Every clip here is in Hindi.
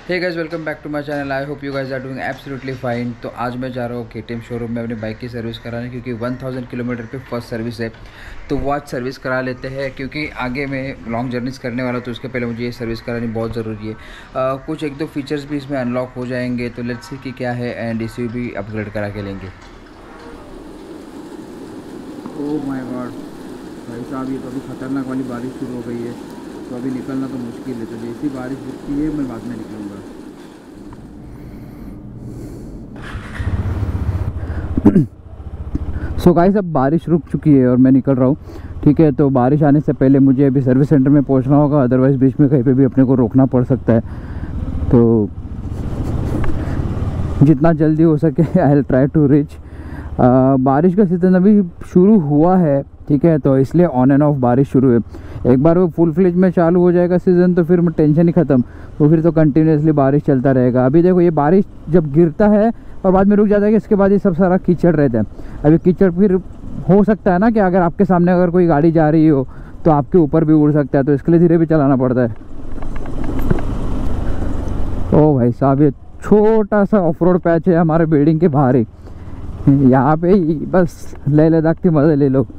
Hey guys, welcome back to my channel. I hope you guys are doing absolutely fine. तो आज मैं जा रहा हूँ KTM शोरूम में अपनी बाइक की सर्विस कराने, क्योंकि 1000 किलोमीटर पे फर्स्ट सर्विस है। तो वो आज सर्विस करा लेते हैं, क्योंकि आगे मैं लॉन्ग जर्नीज करने वाला हूँ, तो उसके पहले मुझे ये सर्विस करानी बहुत ज़रूरी है। कुछ एक दो फीचर्स भी इसमें अनलॉक हो जाएंगे, तो लेट्स सी कि क्या है, एंड इसी भी अपग्रेड करा के लेंगे। ओह माय गॉड भाई साहब, ये तो अभी खतरनाक वाली बारिश शुरू हो गई है, तो अभी निकलना तो मुश्किल है। तो जैसी बारिश रुकती है मैं बाद में निकलूँगा। सो गाइस, अब बारिश रुक चुकी है और मैं निकल रहा हूँ। ठीक है, तो बारिश आने से पहले मुझे अभी सर्विस सेंटर में पहुँचना होगा, अदरवाइज़ बीच में कहीं पे भी अपने को रोकना पड़ सकता है। तो जितना जल्दी हो सके I will try to reach. बारिश का सीज़न अभी शुरू हुआ है, ठीक है, तो इसलिए ऑन एंड ऑफ बारिश शुरू है। एक बार वो फुल फ्लेज में चालू हो जाएगा सीज़न, तो फिर टेंशन ही ख़त्म। तो फिर तो कंटिन्यूसली बारिश चलता रहेगा। अभी देखो, ये बारिश जब गिरता है और बाद में रुक जाता है कि इसके बाद ये सब सारा कीचड़ रहता है। अभी कीचड़ फिर हो सकता है ना कि अगर आपके सामने अगर कोई गाड़ी जा रही हो तो आपके ऊपर भी उड़ सकता है, तो इसके लिए धीरे भी चलाना पड़ता है। ओ भाई साहब, ये छोटा सा ऑफ रोड पैच है हमारे बिल्डिंग के बाहर ही। यहाँ पे बस लेह लद्दाख के मज़े ले लो।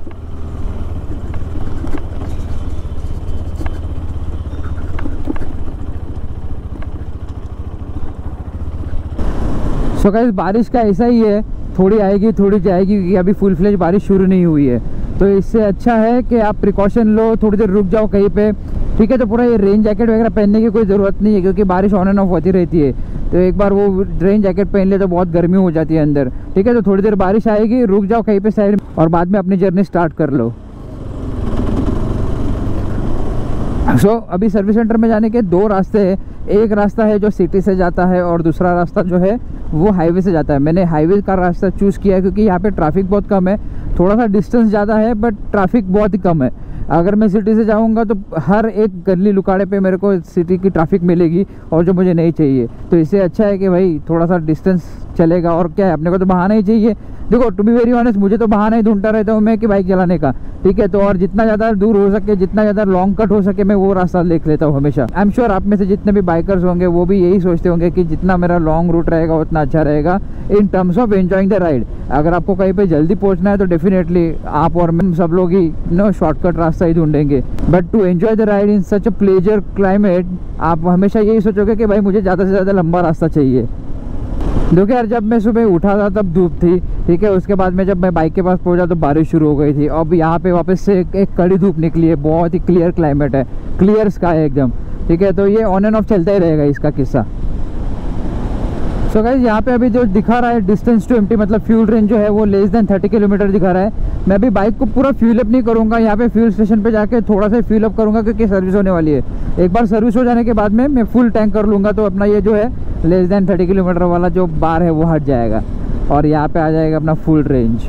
सो गाइस, बारिश का ऐसा ही है, थोड़ी आएगी थोड़ी जाएगी, क्योंकि अभी फुल फ्लेज बारिश शुरू नहीं हुई है। तो इससे अच्छा है कि आप प्रिकॉशन लो, थोड़ी देर रुक जाओ कहीं पे। ठीक है, तो पूरा ये रेन जैकेट वगैरह पहनने की कोई ज़रूरत नहीं है, क्योंकि बारिश ऑन एंड ऑफ होती रहती है। तो एक बार वो रेन जैकेट पहन ले तो बहुत गर्मी हो जाती है अंदर। ठीक है, तो थोड़ी देर बारिश आएगी, रुक जाओ कहीं पे साइड में और बाद में अपनी जर्नी स्टार्ट कर लो। सो अभी सर्विस सेंटर में जाने के दो रास्ते हैं। एक रास्ता है जो सिटी से जाता है और दूसरा रास्ता जो है वो हाईवे से जाता है। मैंने हाईवे का रास्ता चूज़ किया है क्योंकि यहाँ पे ट्रैफिक बहुत कम है। थोड़ा सा डिस्टेंस ज़्यादा है बट ट्रैफिक बहुत ही कम है। अगर मैं सिटी से जाऊँगा तो हर एक गली लुकाड़े पे मेरे को सिटी की ट्रैफिक मिलेगी, और जो मुझे नहीं चाहिए। तो इससे अच्छा है कि भाई थोड़ा सा डिस्टेंस चलेगा, और क्या है, अपने को तो बहाना ही चाहिए। देखो, टू बी वेरी ऑनेस्ट, मुझे तो बहाना ही ढूंढता रहता हूँ मैं कि बाइक चलाने का। ठीक है, तो और जितना ज़्यादा दूर हो सके, जितना ज़्यादा लॉन्ग कट हो सके, मैं वो रास्ता देख लेता हूँ हमेशा। आई एम श्योर आप में से जितने भी बाइकर्स होंगे वो भी यही सोचते होंगे कि जितना मेरा लॉन्ग रूट रहेगा उतना अच्छा रहेगा in terms of enjoying the ride. अगर आपको कहीं पे जल्दी पहुंचना है तो डेफिनेटली आप और मैं सब लोग ही शॉर्टकट रास्ता ही ढूंढेंगे। But to enjoy the ride in such a pleasure climate, आप हमेशा यही सोचोगे कि भाई मुझे ज़्यादा से ज़्यादा लंबा रास्ता चाहिए। देखो यार, जब मैं सुबह उठा था तब धूप थी, ठीक है, उसके बाद में जब मैं बाइक के पास पहुंचा तो बारिश शुरू हो गई थी। अब यहाँ पे वापस से एक कड़ी धूप निकली है। बहुत ही क्लियर क्लाइमेट है, क्लियर स्काई है एकदम। ठीक है, तो ये ऑन एंड ऑफ चलता ही रहेगा इसका किस्सा। सो गाइस, यहाँ पे अभी जो दिखा रहा है डिस्टेंस टू एम्प्टी, मतलब फ्यूल रेंज जो है वो लेस देन 30 किलोमीटर दिखा रहा है। मैं अभी बाइक को पूरा फ्यूल अप नहीं करूँगा, यहाँ पे फ्यूल स्टेशन पे जाके थोड़ा सा फ्यूल अप करूँगा, क्योंकि सर्विस होने वाली है। एक बार सर्विस हो जाने के बाद में मैं फुल टैंक कर लूँगा, तो अपना ये जो है लेस देन 30 किलोमीटर वाला जो बार है वो हट जाएगा और यहाँ पे आ जाएगा अपना फुल रेंज।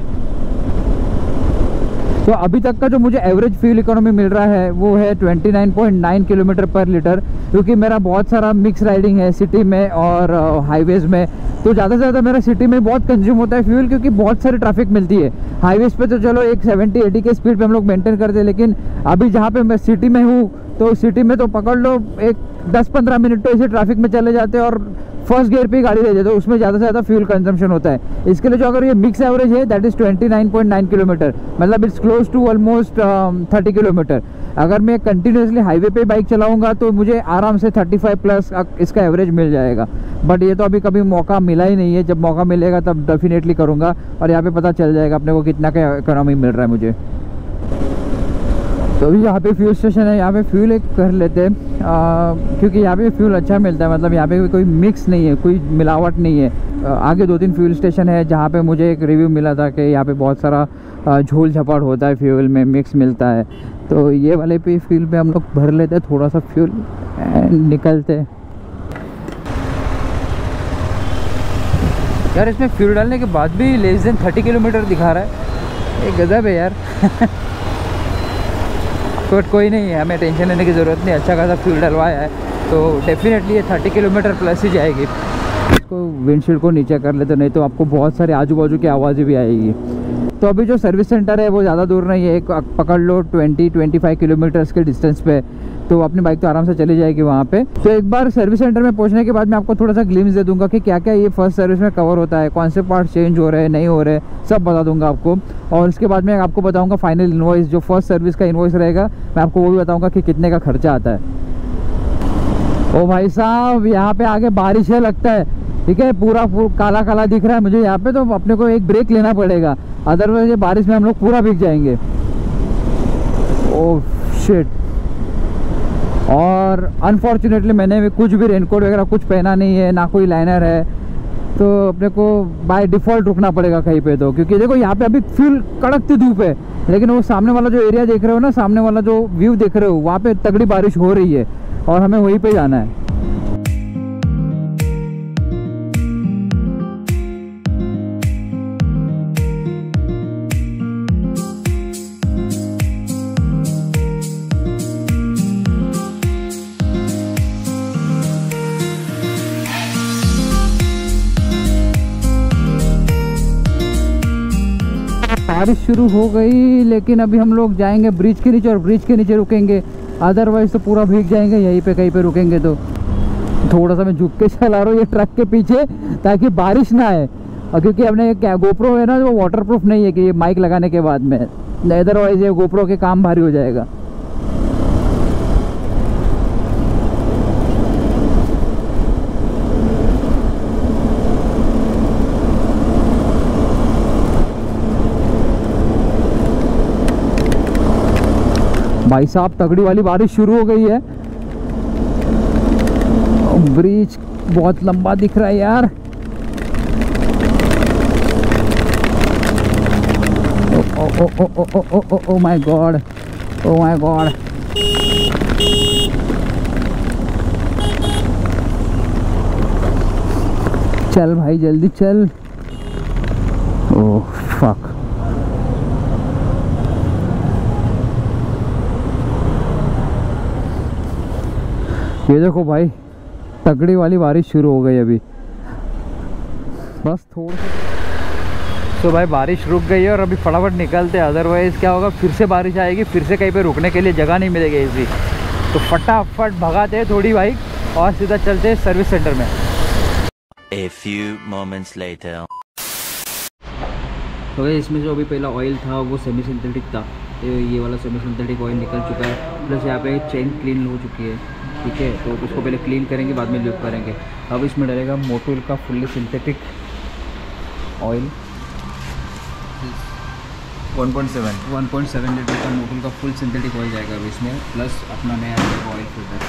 तो अभी तक का जो मुझे एवरेज फ्यूल इकोनॉमी मिल रहा है वो है 29.9 किलोमीटर पर लीटर, क्योंकि मेरा बहुत सारा मिक्स राइडिंग है सिटी में और हाईवेज़ में। तो ज़्यादा से ज़्यादा मेरा सिटी में बहुत कंज्यूम होता है फ्यूल, क्योंकि बहुत सारी ट्रैफिक मिलती है। हाईवेज़ पे तो चलो एक 70-80 के स्पीड पे हम लोग मेंटेन करते हैं, लेकिन अभी जहाँ पे मैं सिटी में हूँ तो सिटी में तो पकड़ लो एक 10-15 मिनट तो इसे ट्रैफिक में चले जाते हैं और फर्स्ट गियर पे गाड़ी रह जाए, तो उसमें ज़्यादा से ज़्यादा फ्यूल कंजम्पशन होता है। इसके लिए जो अगर ये मिक्स एवरेज है दैट इज़ 29.9 किलोमीटर, मतलब it's close to almost 30 kilometre. अगर मैं कंटिन्यूसली हाईवे पे बाइक चलाऊंगा तो मुझे आराम से 35 प्लस इसका एवरेज मिल जाएगा। बट ये तो अभी कभी मौका मिला ही नहीं है। जब मौका मिलेगा तब डेफिनेटली करूँगा, और यहाँ पे पता चल जाएगा अपने को कितना का इकोनॉमी मिल रहा है मुझे। तो अभी यहाँ पे फ्यूल स्टेशन है, यहाँ पे फ्यूल एक कर लेते हैं, क्योंकि यहाँ पे फ्यूल अच्छा मिलता है। मतलब यहाँ पे कोई मिक्स नहीं है, कोई मिलावट नहीं है। आगे 2-3 फ्यूल स्टेशन है जहाँ पे मुझे एक रिव्यू मिला था कि यहाँ पे बहुत सारा झोल झपाट होता है, फ्यूल में मिक्स मिलता है। तो ये वाले पे फ्यूल में हम लोग भर लेते हैं थोड़ा सा फ्यूल एंड निकलते हैं। यार, इसमें फ्यूल डालने के बाद भी लेस देन 30 किलोमीटर दिखा रहा है, एक गजब है यार। बट कोई नहीं है, हमें टेंशन लेने की ज़रूरत नहीं। अच्छा खासा फ्यूल डलवाया है तो डेफिनेटली ये 30 किलोमीटर प्लस ही जाएगी। इसको विंडशील्ड को नीचे कर लेते, नहीं तो आपको बहुत सारे आजू बाजू की आवाज़ें भी आएगी। तो अभी जो सर्विस सेंटर है वो ज़्यादा दूर नहीं है, एक पकड़ लो 20-25 किलोमीटर्स के डिस्टेंस पे, तो अपनी बाइक तो आराम से चली जाएगी वहाँ पे। तो एक बार सर्विस सेंटर में पहुँचने के बाद मैं आपको थोड़ा सा ग्लिम्स दे दूंगा कि क्या क्या ये फर्स्ट सर्विस में कवर होता है, कौन से पार्ट चेंज हो रहे हैं नहीं हो रहे, सब बता दूंगा आपको। और इसके बाद मैं आपको बताऊँगा फाइनल इन्वॉइस, जो फर्स्ट सर्विस का इन्वॉइस रहेगा मैं आपको वो भी बताऊँगा कि कितने का खर्चा आता है। ओ भाई साहब, यहाँ पे आगे बारिश है लगता है, ठीक है, पूरा काला काला दिख रहा है मुझे यहाँ पे, तो अपने को एक ब्रेक लेना पड़ेगा, अदरवाइज ये बारिश में हम लोग पूरा भीग जाएंगे। Oh shit. और अनफॉर्चुनेटली मैंने भी कुछ भी रेनकोट वगैरह कुछ पहना नहीं है, ना कोई लाइनर है, तो अपने को बाय डिफ़ॉल्ट रुकना पड़ेगा कहीं पे, तो क्योंकि देखो यहाँ पे अभी फुल कड़कती धूप है, लेकिन वो सामने वाला जो एरिया देख रहे हो ना, सामने वाला जो व्यू देख रहे हो, वहाँ पे तगड़ी बारिश हो रही है और हमें वहीं पे जाना है। बारिश शुरू हो गई, लेकिन अभी हम लोग जाएंगे ब्रिज के नीचे और ब्रिज के नीचे रुकेंगे, अदरवाइज तो पूरा भीग जाएंगे, यहीं पे कहीं पे रुकेंगे। तो थोड़ा सा मैं झुक के चला रहा हूँ ये ट्रक के पीछे ताकि बारिश ना आए, और क्योंकि हमने क्या गोप्रो है ना, वो वाटर प्रूफ नहीं है कि ये माइक लगाने के बाद में, अदरवाइज ये गोप्रो के काम भारी हो जाएगा। भाई साहब तगड़ी वाली बारिश शुरू हो गई है, ब्रिज बहुत लंबा दिख रहा है यार। Oh my god, oh my god. चल भाई जल्दी चल। Oh fuck. ये देखो भाई तगड़ी वाली बारिश शुरू हो गई अभी, बस थोड़ा सा। तो भाई बारिश रुक गई है और अभी फटाफट निकलते हैं, अदरवाइज़ क्या होगा, फिर से बारिश आएगी, फिर से कहीं पे रुकने के लिए जगह नहीं मिलेगी इसी। तो फटाफट भगाते हैं थोड़ी बाइक और सीधा चलते हैं सर्विस सेंटर में। A few moments later. तो इसमें जो अभी पहला ऑयल था वो सेमी सिंथेटिक था, ये वाला सेमी सिंथेटिक ऑयल निकल चुका है, प्लस यहाँ पे चेन क्लीन हो चुकी है, ठीक है। तो उसको पहले क्लीन करेंगे, बाद में लूप करेंगे। अब इसमें डलेगा मोटोल का फुल्ली सिंथेटिक ऑयल, 1.7 लीटर का मोटोल का फुल सिंथेटिक ऑयल जाएगा अभी इसमें, प्लस अपना नया ऑयल फिल्टर।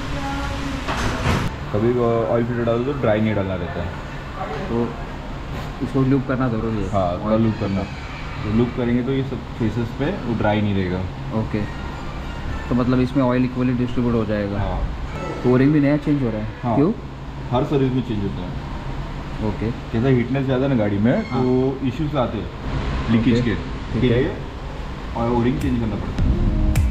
कभी ऑयल फिल्टर डालो तो ड्राई नहीं डालना रहता है, तो इसको लूप करना ज़रूरी है। हाँ लूप करना, तो लूप करेंगे तो ये सब फेसेस पे वो ड्राई नहीं रहेगा। ओके, तो मतलब इसमें ऑयल इक्वली डिस्ट्रीब्यूट हो जाएगा। हाँ, तो ओरिंग भी नया चेंज हो रहा है। हाँ, क्यों? हर सर्विस में चेंज होता है। ओके, जैसा हीटनेस ज़्यादा ना गाड़ी में, हाँ, तो इश्यूज आते हैं लीकेज के, ठीक है, और ओरिंग चेंज करना पड़ता है।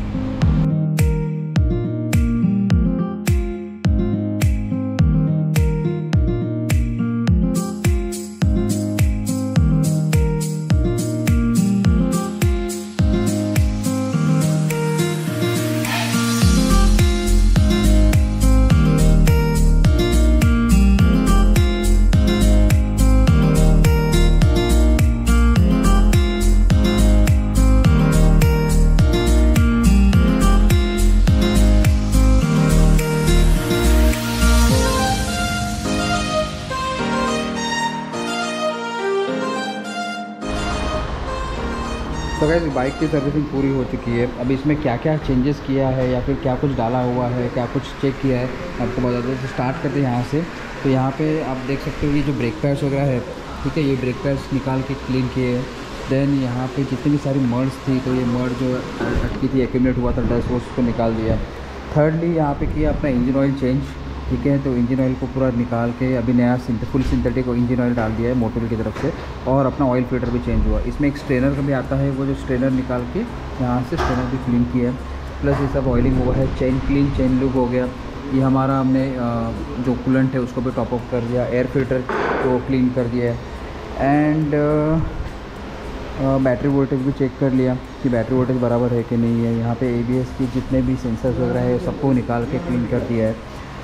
तो गाइस बाइक की सर्विसिंग पूरी हो चुकी है। अब इसमें क्या क्या चेंजेस किया है या फिर क्या कुछ डाला हुआ है, क्या कुछ चेक किया है, आपको बता दें। तो स्टार्ट करते हैं यहाँ से। तो यहाँ पे आप देख सकते हो ये जो ब्रेक पैड्स वगैरह है, ठीक है, ये ब्रेक पैड्स निकाल के क्लीन किए। देन यहाँ पे जितनी भी सारी मर्ड्स थी, तो ये मर्ड जो अटकी थी, एक्यूमुलेट हुआ था डस्ट, वो उसको निकाल दिया। थर्डली यहाँ पे किया अपना इंजन ऑयल चेंज, ठीक है। तो इंजन ऑयल को पूरा निकाल के अभी नया फुल सिंथेटिक इंजन ऑयल डाल दिया है मोटोल की तरफ से, और अपना ऑयल फिल्टर भी चेंज हुआ। इसमें एक स्ट्रेनर का भी आता है, वो जो स्ट्रेनर निकाल के यहाँ से स्ट्रेनर भी क्लीन किया है। प्लस ये सब ऑयलिंग हुआ है, चेन क्लीन, चेन लूप हो गया। ये हमारा हमने जो कूलेंट है उसको भी टॉप अप कर दिया, एयर फिल्टर को क्लीन कर दिया है। एंड बैटरी वोल्टेज भी चेक कर लिया कि बैटरी वोल्टेज बराबर है कि नहीं है। यहाँ पे ABS की जितने भी सेंसर्स वगैरह है सबको निकाल के क्लीन कर दिया है।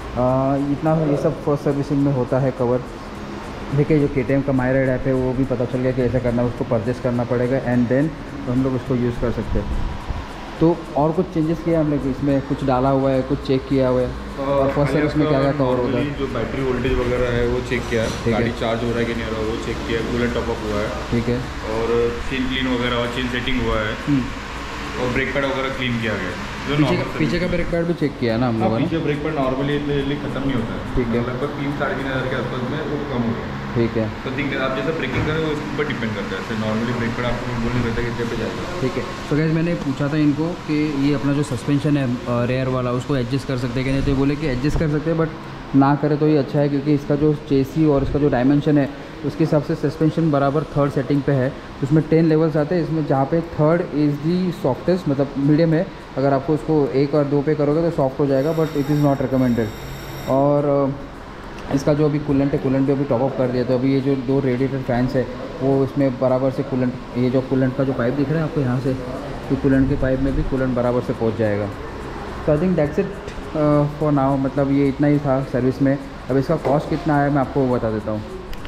इतना ये सब फर्स्ट सर्विसिंग में होता है कवर। देखिए जो KTM का माई राइड ऐप है वो भी पता चल गया कि ऐसा करना है, उसको परचेस करना पड़ेगा एंड देन हम लोग उसको यूज़ कर सकते हैं। तो और कुछ चेंजेस किया हम लोग इसमें, कुछ डाला हुआ है, कुछ चेक किया हुआ है और फर्स्ट सर्विस में क्या क्या कवर होता है। जो बैटरी वोल्टेज वगैरह है वो चेक किया है, गाड़ी चार्ज हो रहा है कि नहीं हो रहा है वो चेक किया है, कूलेंट टॉप अप हुआ है, ठीक है, और चेन क्लीन वगैरह और चेन सेटिंग हुआ है और ब्रेक पैड वगैरह क्लीन किया गया है। पीछे का ब्रेक पैड भी चेक किया ना हम लोगों ने। पीछे ब्रेक पैड नॉर्मली इतने खत्म नहीं होता है, ठीक है, लगभग 3-3.5 हज़ार के आसपास में वो कम हो गया, ठीक है। तो ठीक है, आप जैसा ब्रेकिंग करें वो इसके ऊपर डिपेंड करता है। नॉर्मली ब्रेक पैड आपको बोल नहीं करता कि कितने पे जाएगा, ठीक है। तो गाइस मैंने पूछा था इनको कि ये अपना जो सस्पेंशन है रेयर वाला उसको एडजस्ट कर सकते हैं कि नहीं, तो ये बोले कि एडजस्ट कर सकते हैं बट ना करे तो ये अच्छा है क्योंकि इसका जो चेसी और इसका जो डायमेंशन है उसके हिसाब से सस्पेंशन बराबर थर्ड सेटिंग पे है। उसमें 10 लेवल्स आते हैं, इसमें जहाँ पे थर्ड इज़ दी सॉफ्टेस्ट, मतलब मीडियम है। अगर आपको उसको 1 और 2 पे करोगे तो सॉफ्ट हो जाएगा but it is not recommended. और इसका जो अभी कूलेंट है, कूलेंट भी अभी टॉप अप कर दिया, तो अभी ये जो 2 रेडिएटर फैंस है वो इसमें बराबर से कूलेंट, ये जो कूलेंट का जो पाइप दिख रहा है आपको यहाँ से, तो कूलेंट के पाइप में भी कूलेंट बराबर से पहुँच जाएगा। तो I think that's it for now, मतलब ये इतना ही था सर्विस में। अब इसका कॉस्ट कितना है मैं आपको बता देता हूँ,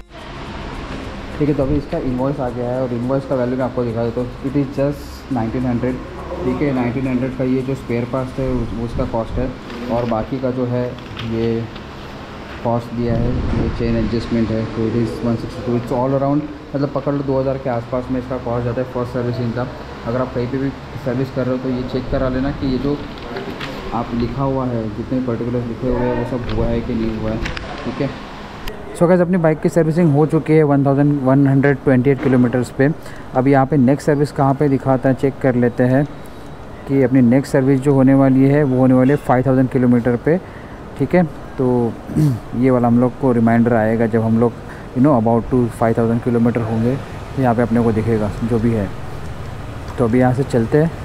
ठीक है। तो अभी इसका इन्वॉइस आ गया है और इन्वॉइस का वैल्यू मैं आपको दिखा देता हूँ। इट इज़ जस्ट 1900, ठीक है। 1900 का ये जो स्पेयर पार्ट्स है उसका कॉस्ट है और बाकी का जो है ये कॉस्ट दिया है, ये चेन एडजस्टमेंट है, तो it is 162। It's all around मतलब पकड़ लो 2000 के आसपास में इसका कॉस्ट जाता है फर्स्ट सर्विसिंग का। अगर आप कहीं पे भी सर्विस कर रहे हो तो ये चेक करा लेना कि ये जो आप लिखा हुआ है, जितने पर्टिकुलर लिखे हुए हैं वो सब हुआ है कि नहीं हुआ है, ठीक है। सो गाइस अपनी बाइक की सर्विसिंग हो चुकी है 1128 किलोमीटर्स पे। अब यहाँ पे नेक्स्ट सर्विस कहाँ पे दिखाता है चेक कर लेते हैं कि अपनी नेक्स्ट सर्विस जो होने वाली है वो होने वाली है 5000 किलोमीटर पे, ठीक है। तो ये वाला हम लोग को रिमाइंडर आएगा जब हम लोग अबाउट टू 5000 किलोमीटर होंगे, यहाँ पे अपने को दिखेगा जो भी है। तो अभी यहाँ से चलते हैं।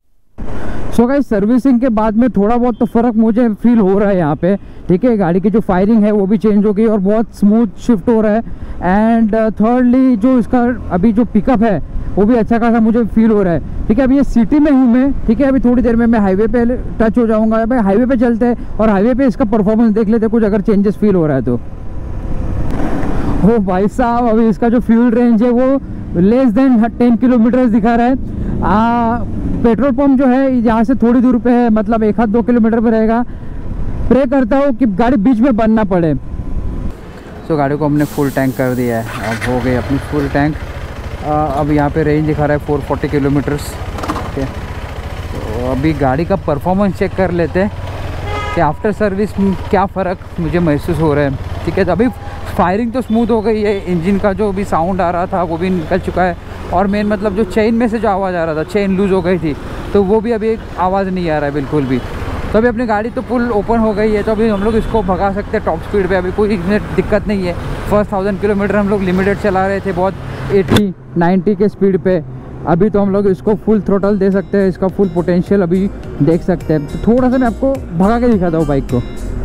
सो गाइस सर्विसिंग के बाद में थोड़ा बहुत तो फ़र्क मुझे फील हो रहा है यहाँ पे, ठीक है। गाड़ी की जो फायरिंग है वो भी चेंज हो गई और बहुत स्मूथ शिफ्ट हो रहा है। एंड थर्डली जो इसका अभी जो पिकअप है वो भी अच्छा खासा मुझे फील हो रहा है, ठीक है। अभी ये सिटी में हूँ मैं, ठीक है। अभी थोड़ी देर में मैं हाईवे पे टच हो जाऊँगा। भाई हाईवे पे चलते हैं और हाईवे पे इसका परफॉर्मेंस देख लेते हैं, कुछ अगर चेंजेस फील हो रहा है तो। ओ भाई साहब अभी इसका जो फ्यूल रेंज है वो लेस देन 10 किलोमीटर दिखा रहा है। पेट्रोल पंप जो है यहाँ से थोड़ी दूर पे है, मतलब 1-2 किलोमीटर पे रहेगा। प्रे करता हूँ कि गाड़ी बीच में बंद ना पड़े। सो गाड़ी को हमने फुल टैंक कर दिया है, अब हो गई अपनी फुल टैंक। अब यहाँ पे रेंज दिखा रहा है 440 किलोमीटर्स, ठीक है। तो अभी गाड़ी का परफॉर्मेंस चेक कर लेते हैं कि आफ्टर सर्विस में क्या फ़र्क मुझे महसूस हो रहा है, ठीक है। तो अभी फायरिंग तो स्मूथ हो गई है, इंजन का जो भी साउंड आ रहा था वो भी निकल चुका है और मेन मतलब जो चेन में से जो आवाज़ आ रहा था, चेन लूज़ हो गई थी, तो वो भी अभी आवाज़ नहीं आ रहा है बिल्कुल भी। तो अभी अपनी गाड़ी तो फुल ओपन हो गई है, तो अभी हम लोग इसको भगा सकते हैं टॉप स्पीड पे, अभी कोई इसमें दिक्कत नहीं है। फर्स्ट 1000 किलोमीटर हम लोग लिमिटेड चला रहे थे बहुत 80-90 के स्पीड पे, अभी तो हम लोग इसको फुल थ्रोटल दे सकते हैं, इसका फुल पोटेंशियल अभी देख सकते हैं। तो थोड़ा सा मैं आपको भगा के दिखाता हूँ बाइक को।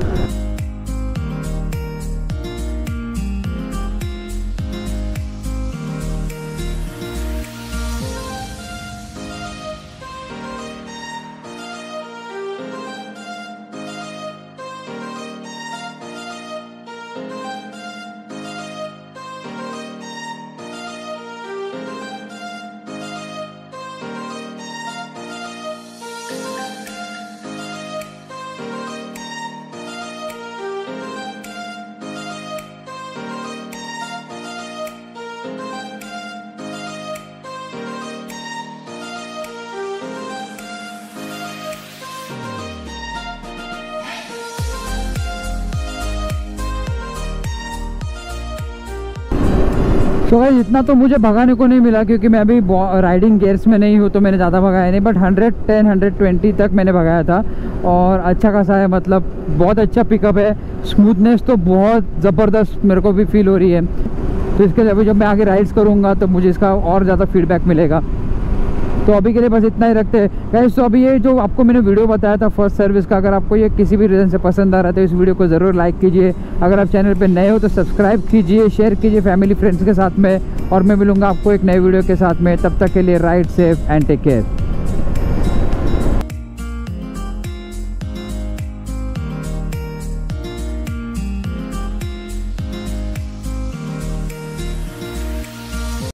तो भाई इतना तो मुझे भगाने को नहीं मिला क्योंकि मैं अभी राइडिंग गियर्स में नहीं हूँ, तो मैंने ज़्यादा भगाया नहीं, बट 110-120 तक मैंने भगाया था और अच्छा खासा है, मतलब बहुत अच्छा पिकअप है। स्मूथनेस तो बहुत ज़बरदस्त मेरे को भी फील हो रही है। तो इसके लिए अभी जब मैं आगे राइड्स करूँगा तो मुझे इसका और ज़्यादा फीडबैक मिलेगा। तो अभी के लिए बस इतना ही रखते हैं गाइस। तो अभी ये जो आपको मैंने वीडियो बताया था फर्स्ट सर्विस का, अगर आपको ये किसी भी रीज़न से पसंद आ रहा है तो इस वीडियो को ज़रूर लाइक कीजिए। अगर आप चैनल पे नए हो तो सब्सक्राइब कीजिए, शेयर कीजिए फैमिली फ्रेंड्स के साथ में। और मैं मिलूँगा आपको एक नए वीडियो के साथ में, तब तक के लिए ride safe and take care.